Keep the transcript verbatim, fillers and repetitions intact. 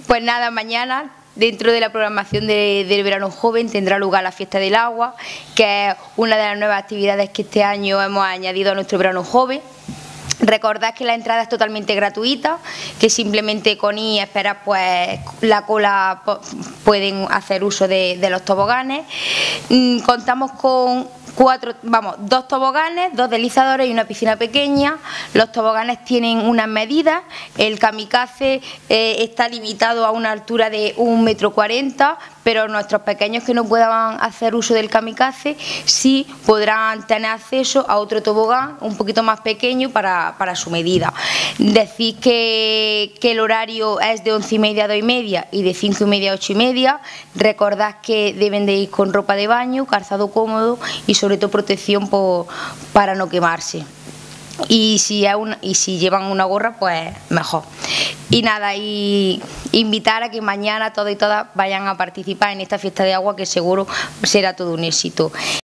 Pues nada, mañana, dentro de la programación de, del Verano Joven, tendrá lugar la Fiesta del Agua, que es una de las nuevas actividades que este año hemos añadido a nuestro Verano Joven. Recordad que la entrada es totalmente gratuita, que simplemente con ir a esperar pues la cola pueden hacer uso de, de los toboganes. Mm, contamos con cuatro, vamos, dos toboganes, dos deslizadores y una piscina pequeña. Los toboganes tienen unas medidas. El kamikaze eh, está limitado a una altura de un metro cuarenta, pero nuestros pequeños que no puedan hacer uso del kamikaze sí podrán tener acceso a otro tobogán un poquito más pequeño para, para su medida. Decir que, que el horario es de once y media a dos y media y de cinco y media a ocho y media. Recordad que deben de ir con ropa de baño, calzado cómodo y sobre todo protección por, para no quemarse. Y si, es una, y si llevan una gorra, pues mejor. Y nada, y invitar a que mañana todos y todas vayan a participar en esta fiesta de agua, que seguro será todo un éxito.